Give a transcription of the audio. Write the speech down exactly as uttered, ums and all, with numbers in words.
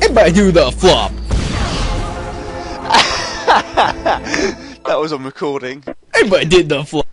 Everybody do the flop. That was on recording. Everybody did the flop.